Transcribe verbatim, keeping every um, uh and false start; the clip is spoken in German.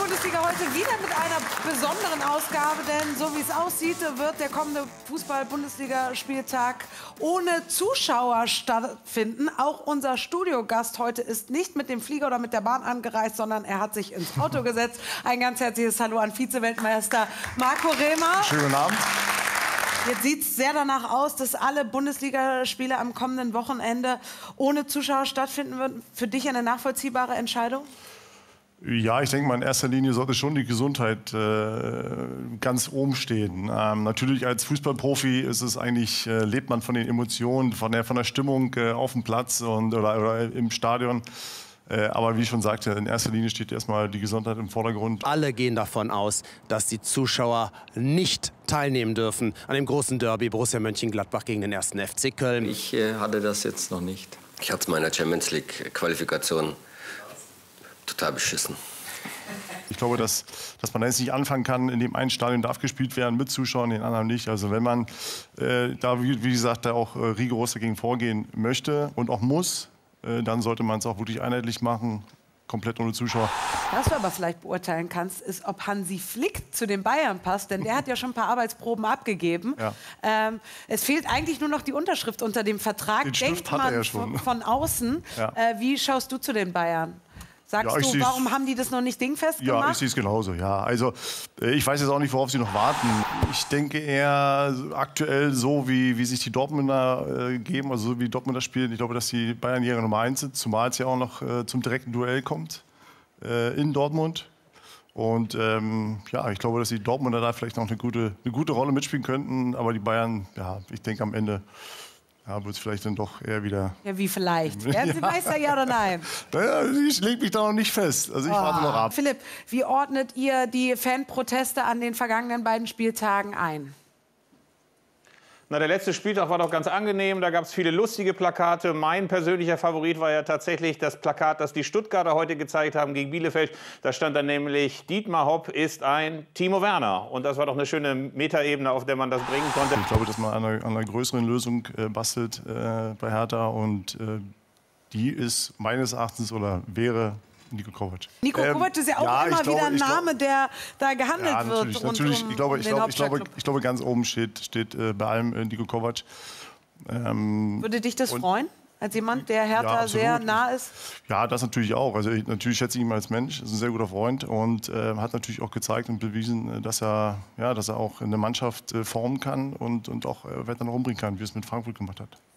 Fußball-Bundesliga heute wieder mit einer besonderen Ausgabe, denn so wie es aussieht, wird der kommende Fußball-Bundesliga-Spieltag ohne Zuschauer stattfinden. Auch unser Studiogast heute ist nicht mit dem Flieger oder mit der Bahn angereist, sondern er hat sich ins Auto gesetzt. Ein ganz herzliches Hallo an Vize-Weltmeister Marco Rehmer. Schönen guten Abend. Jetzt sieht es sehr danach aus, dass alle Bundesligaspiele am kommenden Wochenende ohne Zuschauer stattfinden würden. Für dich eine nachvollziehbare Entscheidung? Ja, ich denke mal, in erster Linie sollte schon die Gesundheit äh, ganz oben stehen. Ähm, natürlich als Fußballprofi ist es eigentlich, äh, lebt man von den Emotionen, von der, von der Stimmung äh, auf dem Platz und, oder, oder im Stadion. Äh, aber wie ich schon sagte, in erster Linie steht erstmal die Gesundheit im Vordergrund. Alle gehen davon aus, dass die Zuschauer nicht teilnehmen dürfen an dem großen Derby Borussia Mönchengladbach gegen den ersten F C Köln. Ich äh, hatte das jetzt noch nicht. Ich hatte es meiner Champions League Qualifikation total beschissen. Ich glaube, dass, dass man da jetzt nicht anfangen kann, in dem einen Stadion darf gespielt werden mit Zuschauern, in den anderen nicht. Also wenn man äh, da, wie, wie gesagt, da auch äh, rigoros dagegen vorgehen möchte und auch muss, äh, dann sollte man es auch wirklich einheitlich machen, komplett ohne Zuschauer. Was du aber vielleicht beurteilen kannst, ist, ob Hansi Flick zu den Bayern passt, denn der hat ja schon ein paar Arbeitsproben abgegeben. Ja. Ähm, es fehlt eigentlich nur noch die Unterschrift unter dem Vertrag. Den Stift Denkt hat er man ja schon. von, von außen. Ja. Äh, wie schaust du zu den Bayern? Sagst Ja, du, warum haben die das noch nicht dingfest gemacht? Ja, ich sehe es genauso, ja. Also äh, ich weiß jetzt auch nicht, worauf sie noch warten. Ich denke eher aktuell so, wie, wie sich die Dortmunder äh, geben, also so wie die Dortmunder spielen. Ich glaube, dass die Bayernjäger Nummer eins sind, zumal es ja auch noch äh, zum direkten Duell kommt äh, in Dortmund. Und ähm, ja, ich glaube, dass die Dortmunder da vielleicht noch eine gute, eine gute Rolle mitspielen könnten. Aber die Bayern, ja, ich denke am Ende... Ja, wird es vielleicht dann doch eher wieder... Ja, wie vielleicht? Werden Sie Meister, ja oder nein? Naja, ich lege mich da noch nicht fest. Also ich Oh. warte noch ab. Philipp, wie ordnet ihr die Fanproteste an den vergangenen beiden Spieltagen ein? Na, der letzte Spieltag war doch ganz angenehm. Da gab es viele lustige Plakate. Mein persönlicher Favorit war ja tatsächlich das Plakat, das die Stuttgarter heute gezeigt haben gegen Bielefeld. Da stand dann nämlich, Dietmar Hopp ist ein Timo Werner. Und das war doch eine schöne Metaebene, auf der man das bringen konnte. Ich glaube, dass man an einer, an einer größeren Lösung äh, bastelt äh, bei Hertha. Und äh, die ist meines Erachtens oder wäre Niko Kovac. Niko Ähm, Kovac ist ja auch ja, immer ich glaube, wieder ein ich glaube- Name, der da gehandelt Ja, natürlich. wird. rund natürlich. um Ich, glaube, ich, den glaube, ich, glaube, Hauptstadtclub. ich glaube, ganz oben steht, steht äh, bei allem äh, Niko Kovac. Ähm, Würde dich das und- freuen? Als jemand, der Hertha Ja, absolut. sehr nah ist? Ja, das natürlich auch. Also ich, natürlich schätze ich ihn als Mensch, ist ein sehr guter Freund und äh, hat natürlich auch gezeigt und bewiesen, äh, dass er, ja, dass er auch eine Mannschaft äh, formen kann und, und auch äh, weiter noch umbringen kann, wie es mit Frankfurt gemacht hat.